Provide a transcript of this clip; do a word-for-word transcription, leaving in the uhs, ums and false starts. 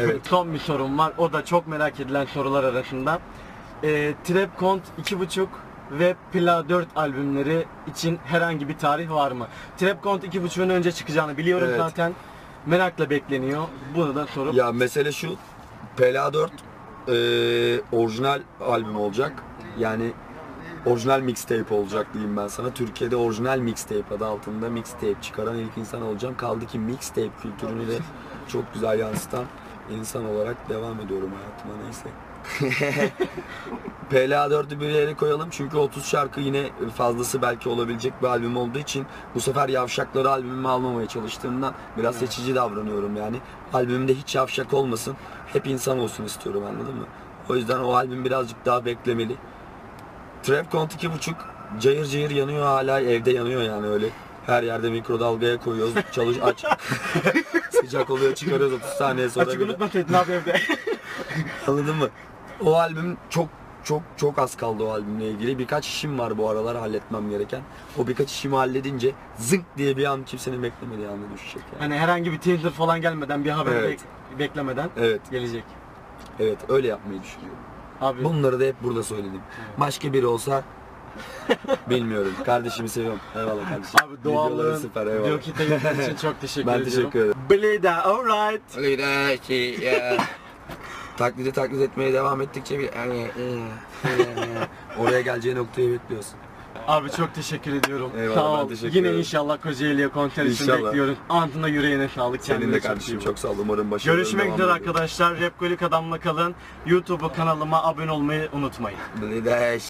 Evet. Son bir sorum var. O da çok merak edilen sorular arasında. E, Trapkont iki buçuk ve Pla dört albümleri için herhangi bir tarih var mı? Trapkont iki buçuk'un önce çıkacağını biliyorum Evet. zaten. Merakla bekleniyor. Bunu da sorup... Ya mesele şu, Pla dört e, orijinal albüm olacak. Yani orijinal mixtape olacak diyeyim ben sana. Türkiye'de orijinal mixtape adı altında mixtape çıkaran ilk insan olacağım. Kaldı ki mixtape kültürünü de çok güzel yansıtan insan olarak devam ediyorum hayatıma, neyse. Pla dört'ü bir yere koyalım çünkü otuz şarkı yine fazlası belki olabilecek bir albüm olduğu için bu sefer yavşakları albümüme almamaya çalıştığımdan biraz seçici davranıyorum yani. Albümümde hiç yavşak olmasın, hep insan olsun istiyorum, anladın mı? O yüzden o albüm birazcık daha beklemeli. Trapkont iki buçuk cayır cayır yanıyor, hala evde yanıyor yani, öyle. Her yerde mikrodalgaya koyuyoruz, çalış aç. Sıcak oluyor, çıkarıyoruz otuz saniye sonra. Açık unutma Tetin abi evde. Anladın mı? O albüm çok çok çok az kaldı o albümle ilgili. Birkaç işim var bu aralar halletmem gereken. O birkaç işimi halledince zınk diye bir an kimsenin beklemediği anda düşecek yani. Hani herhangi bir teaser falan gelmeden, bir haber Evet. bek- beklemeden Evet. gelecek. Evet, öyle yapmayı düşünüyorum. Abi Bunları da hep burada söyledim. Başka biri olsa bilmiyorum. Kardeşimi seviyorum. Eyvallah kardeşim. Abi Videoları doğallığın, süper, eyvallah. video kitleleri için çok teşekkür Ben ediyorum. teşekkür ederim. Bleda, alright. Öyle de şey ya. Taklidi taklit etmeye devam ettikçe bir yani, oraya geleceği noktayı bekliyorsun. Abi çok teşekkür ediyorum. Eyvallah, Sağ ben ol. teşekkür Yine ederim. inşallah Kocaeli'ye konser için İnşallah. bekliyoruz. Antına yüreğine sağlık. Senin Kendine de çok kardeşim iyi bak. çok sağ ol. Umarım başarılı. Görüşmek üzere arkadaşlar. Rapkolik adamla kalın. YouTube kanalıma abone olmayı unutmayın. arkadaşlar.